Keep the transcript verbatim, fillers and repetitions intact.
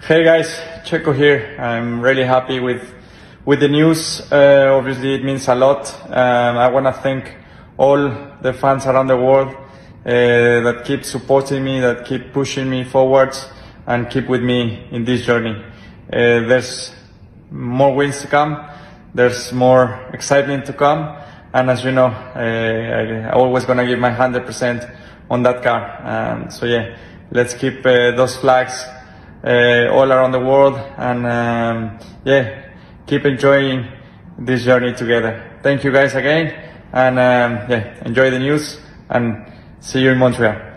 Hey guys, Checo here. I'm really happy with with the news. Uh, obviously, it means a lot. Um, I want to thank all the fans around the world uh, that keep supporting me, that keep pushing me forwards, and keep with me in this journey. Uh, there's more wins to come. There's more excitement to come. And as you know, uh, I, I'm always gonna give my one hundred percent on that car. Um, so yeah, let's keep uh, those flags uh, all around the world, and um, yeah, keep enjoying this journey together. Thank you guys again, and um, yeah, enjoy the news, and see you in Montreal.